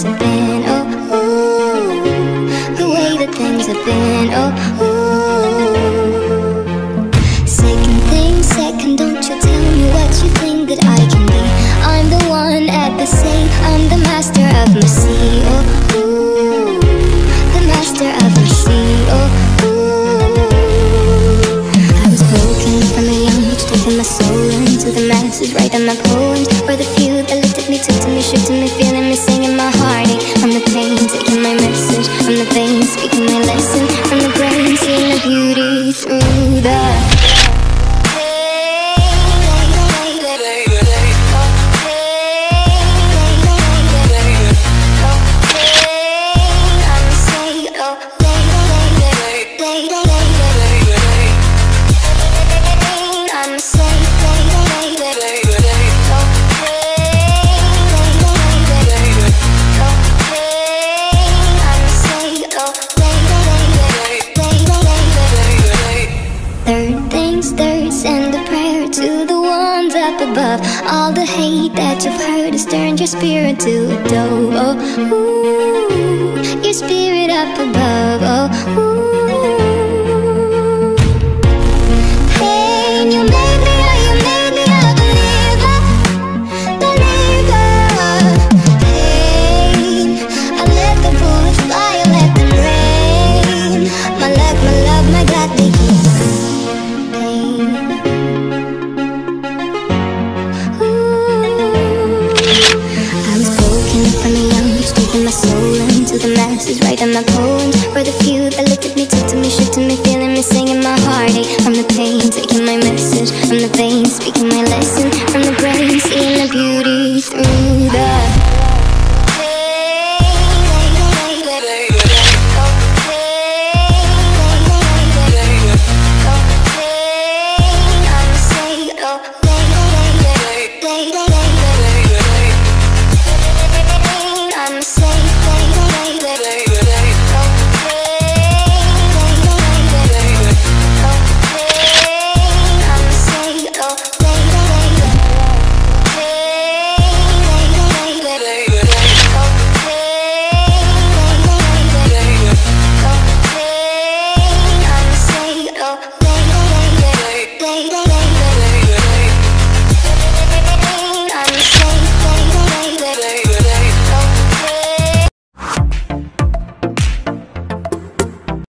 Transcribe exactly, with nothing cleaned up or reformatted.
things have been. Oh, ooh, the way that things have been. Oh, ooh. Second thing, second, don't you tell me what you think that I can be. I'm the one at the sea, I'm the master of my sea. Oh, ooh, the master of my sea. Oh, ooh. I was broken from a young age, taking my soul into the masses, writing my poems for the few that looked at me, took to me, shook to me, feeling me, singing my heartache. From the pain, taking my message, from the veins, speaking my lesson, from the brain, seeing the beauty through the above. All the hate that you've heard has turned your spirit to a dove. Oh, ooh, your spirit up above. Oh, ooh. Pain, you made me, oh, you made me a believer, believer. Pain, I let the bullets fly, I let them rain. My luck, my love, my God, they keep pain. From a young age, taking my soul into the masses, writing my poems for the few that looked at me, took to me, shook to me, feeling me, singing my heartache. From the pain, taking my message, from the veins, speaking my lesson, from the brain, seeing the beauty through the